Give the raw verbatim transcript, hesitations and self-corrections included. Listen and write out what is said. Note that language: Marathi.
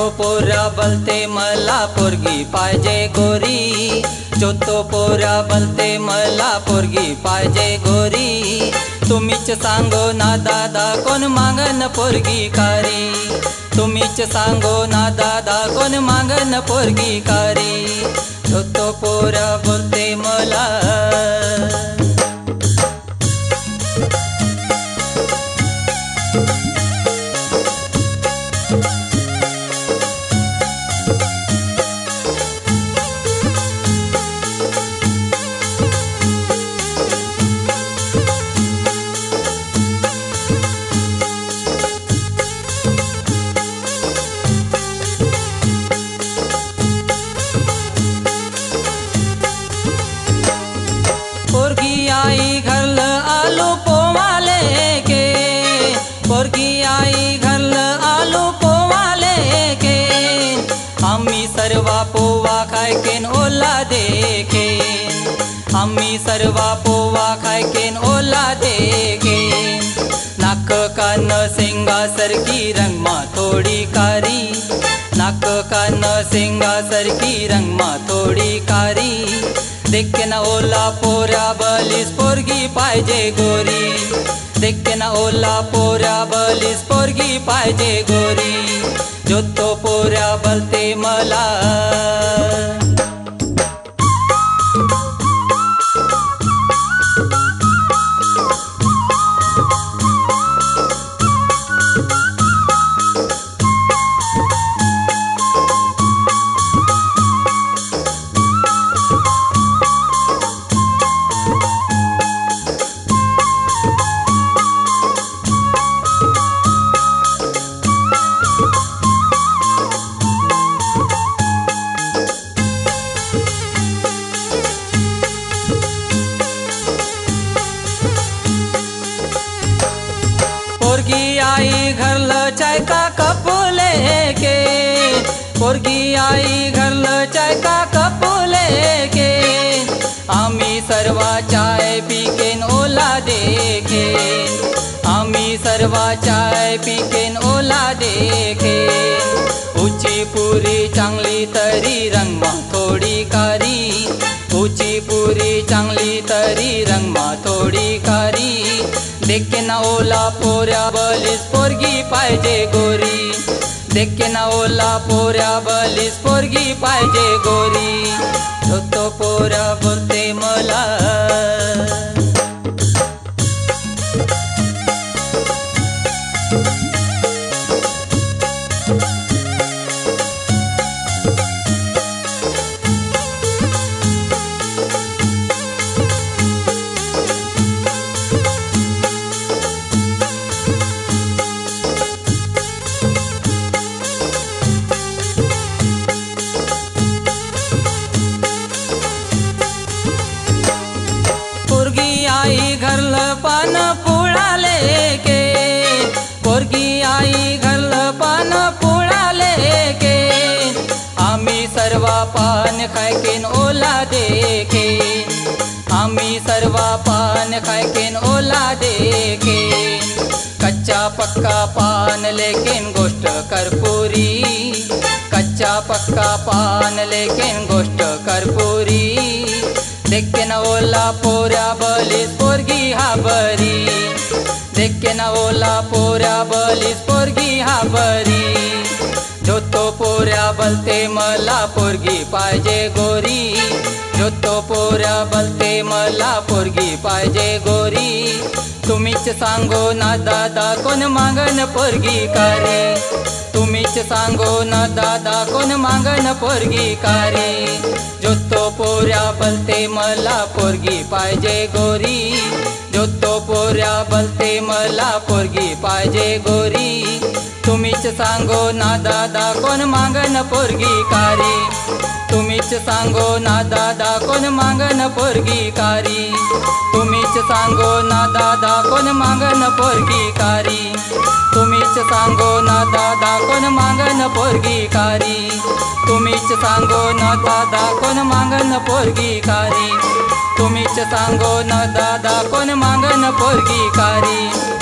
चोतो पोरा बलते मला पोरगी पाहिजे गोरी, चोतो पोरा बलते मला पोरगी पाहिजे गोरी। तुम्हीच सांगो ना दादा कोण मागन पोरगी कारी, तुम्हीच सांगो ना दादा कोण मागन पोरगी कारी। चोतो पोरा बोलते मला पोरगी आई घरल आलू पोवाले के, पोरगी आई घरल आलू पोवाले के। आम्ही सर्वा पोवा खायकेन ओला देखे, आम्ही सर्वा पोवा खायकेन ओला देखे। नाक कान सिंगा सरकी रंगमा थोडी कारी, नाक कान सिंगा सरकी रंगमा थोडी कारी। देखे ना ओला पोरा बलीस पोरगी पाहिजे गोरी, देखे ना ओला पोरा बलीस पोरगी पाहिजे गोरी। जोतो पोरा बलते मला पोरगी आई घरल चाय का कप लेके, पोरगी आई घरल चाय का कप लेके। आम्ही सर्वा चाय पिकेन ओला देखे, आम्ही सर्वा चाय पिकेन ओला देखे। उची पुरी चांगली तरी रंगमा थोडी कारी, उची पुरी चांगली तरी रंगमा थोडी कारी। देखे ना ओला पोऱ्या बलीस पोरगी पाहिजे गोरी, देखे ना ओला पोऱ्या बलीस पोरगी पाहिजे गोरी। चोतो पोरा बोलते मला आई घरल पान पुळाले के, पोरगी आई घरल पान पुळाले के। आम्ही सर्वा पान खायकेन ओला देखे, आम्ही सर्वा पान खायकेन ओला देखे। कच्चा पक्का पान लेकिन गोष्ट कर्पूरी, कच्चा पक्का पान लेकिन गोष्ट कर्पूरी। देखे ना ओला पोऱ्या बलीस पोरगी हा बरी, देखे ना ओला पोऱ्या बलीस पोरगी हा बरी। जोतो पोऱ्या बलते मला पोरगी पाहिजे गोरी, जोतो पोऱ्या बलते मला पोरगी पाहिजे गोरी। तुम्हीच सांगो ना दादा कोण मागन पोरगी कारी, तुम्हीच सांगो ना दादा कोण मागन पोरगी कारी। जोतो पोऱ्या बलते मला पोरगी पाहिजे गोरी, जोतो पोऱ्या बलते मला पोरगी पाहिजे गोरी। तुम्हीच सांगो ना दादा कोण मागन पोरगी कारी, तुम्हीच सांगो ना दादा कोण मागन पोरगी कारी। तुम्हीच सांगो ना दादा कोण मागन पोरगी कारी, तुम्हीच सांगो ना दादा कोण मागन पोरगी कारी। तुम्हीच सांगो ना दादा कोण मागन पोरगी कारी, तुम्हीच सांगो ना दादा कोण मागन पोरगी कारी।